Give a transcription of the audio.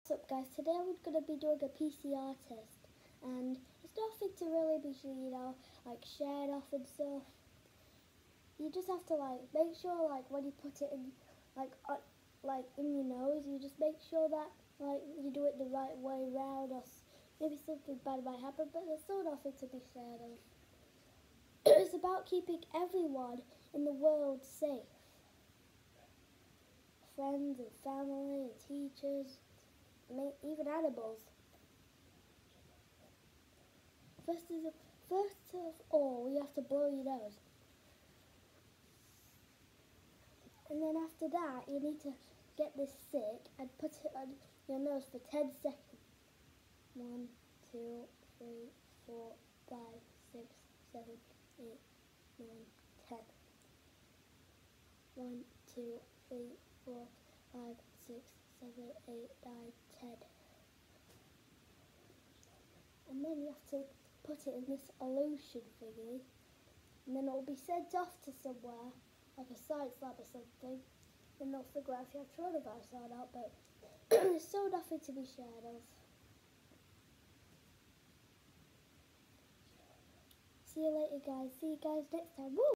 What's up guys, today we're going to be doing a PCR test and it's nothing to really be, like shared off and stuff. You just have to make sure when you put it in in your nose, you just make sure that you do it the right way round, or maybe something bad might happen, but there's still nothing to be scared of. It's about keeping everyone in the world safe. Friends and family and teachers, even animals. First of all, you have to blow your nose. And then after that, you need to get this stick and put it on your nose for 10 seconds. 1, 2, 3, 4, 5, 6, 7, 8, 9, 10. 1, 2, 3, 4, 5, 6, 7, 8, 9, 10. And then you have to put it in this illusion thingy, and then it will be sent off to somewhere, like a science lab or something, and they'll figure out if you have coronavirus or not, but there's still nothing to be shared of. See you later guys, see you guys next time. Woo!